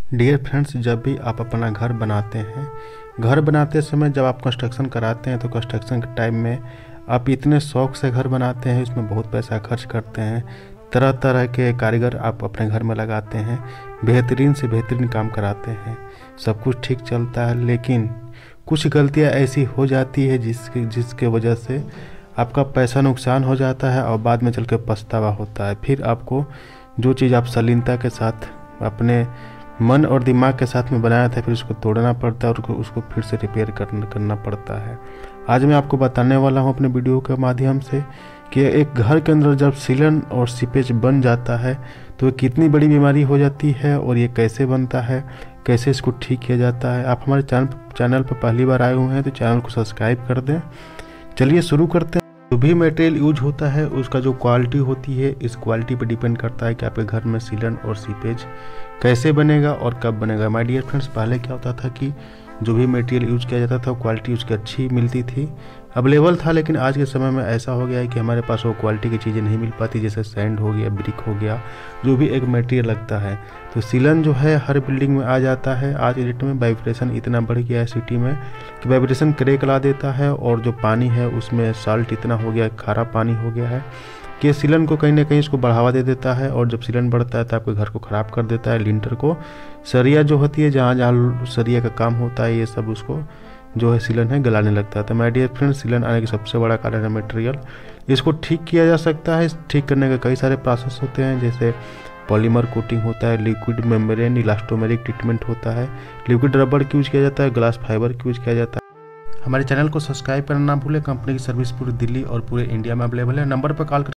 Dear friends, जब भी आप अपना घर बनाते हैं, घर बनाते समय जब आप कंस्ट्रक्शन कराते हैं तो कंस्ट्रक्शन के टाइम में आप इतने शौक से घर बनाते हैं, इसमें बहुत पैसा खर्च करते हैं, तरह तरह के कारीगर आप अपने घर में लगाते हैं, बेहतरीन से बेहतरीन काम कराते हैं, सब कुछ ठीक चलता है। लेकिन कुछ गलतियां ऐसी हो जाती है जिसके वजह से आपका पैसा नुकसान हो जाता है और बाद में चल के पछतावा होता है। फिर आपको जो चीज़ आप शालीनता के साथ अपने मन और दिमाग के साथ में बनाया था, फिर उसको तोड़ना पड़ता है और उसको फिर से रिपेयर करना पड़ता है। आज मैं आपको बताने वाला हूँ अपने वीडियो के माध्यम से कि एक घर के अंदर जब सीलन और सीपेज बन जाता है तो कितनी बड़ी बीमारी हो जाती है और ये कैसे बनता है, कैसे इसको ठीक किया जाता है। आप हमारे चैनल पर पहली बार आए हुए हैं तो चैनल को सब्सक्राइब कर दें। चलिए शुरू करते हैं। जो भी मटेरियल यूज होता है उसका जो क्वालिटी होती है, इस क्वालिटी पर डिपेंड करता है कि आपके घर में सीलन और सीपेज कैसे बनेगा और कब बनेगा। माय डियर फ्रेंड्स, पहले क्या होता था कि जो भी मटेरियल यूज किया जाता था क्वालिटी उसकी अच्छी मिलती थी, अवेलेबल था। लेकिन आज के समय में ऐसा हो गया है कि हमारे पास वो क्वालिटी की चीज़ें नहीं मिल पाती, जैसे सैंड हो गया, ब्रिक हो गया, जो भी एक मटेरियल लगता है। तो सीलन जो है हर बिल्डिंग में आ जाता है। आज के डेट में वाइब्रेशन इतना बढ़ गया है सिटी में कि वाइब्रेशन क्रैक ला देता है, और जो पानी है उसमें साल्ट इतना हो गया, खारा पानी हो गया है कि सीलन को कहीं ना कहीं इसको बढ़ावा दे देता है। और जब सीलन बढ़ता है तो आपके घर को ख़राब कर देता है। लिंटर को सरिया जो होती है, जहाँ जहाँ सरिया का काम होता है, ये सब उसको जो है सीलन है गलाने लगता है। तो माय डियर फ्रेंड्स, सीलन आने की सबसे बड़ा कारण है मटेरियल। इसको ठीक किया जा सकता है। ठीक करने के कई सारे प्रोसेस होते हैं, जैसे पॉलीमर कोटिंग होता है, लिक्विड मेम्ब्रेन इलास्टोमेरिक ट्रीटमेंट होता है, लिक्विड रबड़ की यूज किया जाता है, ग्लास फाइबर की यूज किया जाता है। हमारे चैनल को सब्सक्राइब करना ना भूलें। कंपनी की सर्विस पूरी दिल्ली और पूरे इंडिया में अवेलेबल है। नंबर पर कॉल